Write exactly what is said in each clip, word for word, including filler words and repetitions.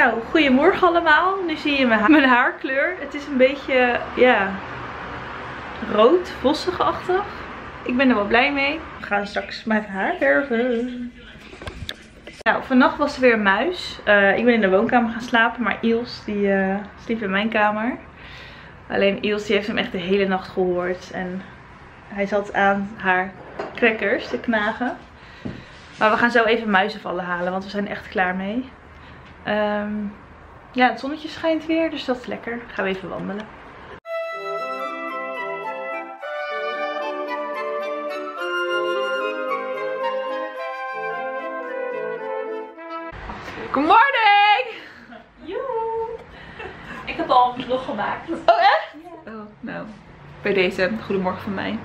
Nou, goedemorgen allemaal. Nu zie je mijn, ha mijn haarkleur. Het is een beetje, ja, rood, vossig-achtig. Ik ben er wel blij mee. We gaan straks mijn haar verven. Nou, vannacht was er weer een muis. Uh, ik ben in de woonkamer gaan slapen, maar Iels die uh, sliep in mijn kamer. Alleen Iels die heeft hem echt de hele nacht gehoord. En hij zat aan haar crackers te knagen. Maar we gaan zo even muizenvallen halen, want we zijn er echt klaar mee. Um, ja, het zonnetje schijnt weer, dus dat is lekker. Gaan we even wandelen. Good morning! Joe! Ik heb al een vlog gemaakt. Oh echt? Ja. Oh, nou. Bij deze, goedemorgen van mij.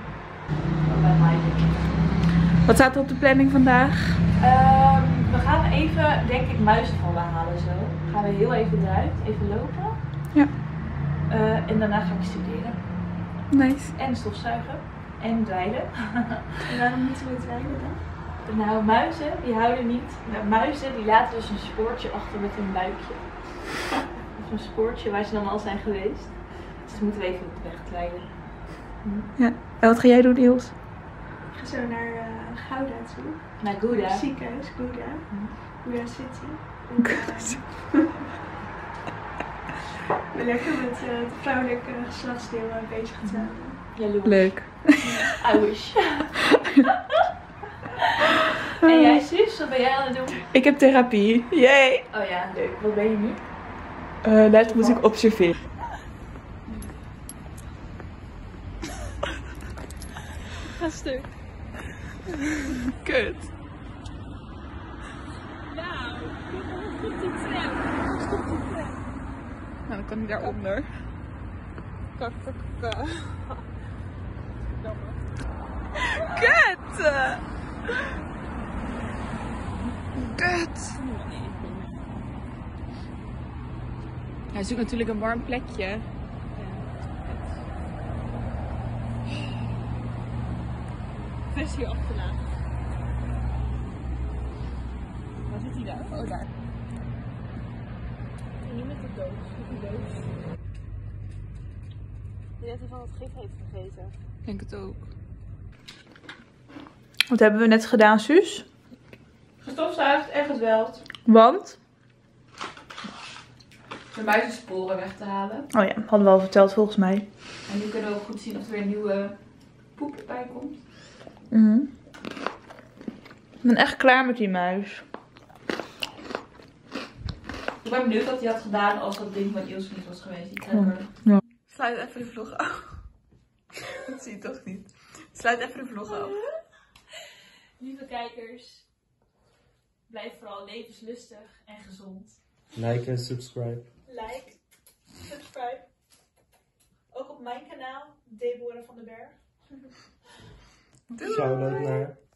Wat staat er op de planning vandaag? Um, we gaan even, denk ik, muizenvallen halen zo. Gaan we heel even eruit, even lopen. Ja. Uh, en daarna ga ik studeren. Nice. En stofzuigen. En dweilen. En waarom moeten we dweilen dan? Nou, muizen die houden niet. Nou, muizen die laten dus een spoortje achter met hun buikje. Of een spoortje waar ze dan al zijn geweest. Dus dan moeten we even op de weg dweilen. Hm. Ja. En wat ga jij doen, Iels? Ik ga zo naar uh, Gouda toe. Naar Gouda? Ziekenhuis, Gouda. Hm. Gouda City. En, uh, lekker met uh, het vrouwelijke geslachtsdeel uh, bezig te zijn. Ja, leuk. Ja, I wish. En jij, Suus, wat ben jij aan het doen? Ik heb therapie. Yay! Oh ja, leuk. Wat ben je nu? Uh, dat moet ik observeren. Ga stuk. Kut. Nou, komt die tram. Komt die tram. Nou, dan kan hij daaronder. Kak, kak, kak. Kut! Kut! Hij zoekt natuurlijk een warm plekje. Vis hier achterna. Waar zit hij daar? Oh, daar. Nu met de doos. Met de doos. Die net van het gif heeft gegeten. Ik denk het ook. Wat hebben we net gedaan, Suus? Gestofzuigd en gedweld. Want? De muizensporen weg te halen. Oh ja, hadden we al verteld volgens mij. En nu kunnen we ook goed zien of er weer nieuwe poep bij komt. Mm-hmm. Ik ben echt klaar met die muis. Ik ben benieuwd wat hij had gedaan als dat ding van Iels niet was geweest. Die ja. Ja. Sluit even de vlog af. Dat zie je toch niet. Sluit even de vlog af. Lieve kijkers, blijf vooral levenslustig en gezond. Like en subscribe. Like, subscribe. Ook op mijn kanaal, Deborah van den Berg. Shout out naar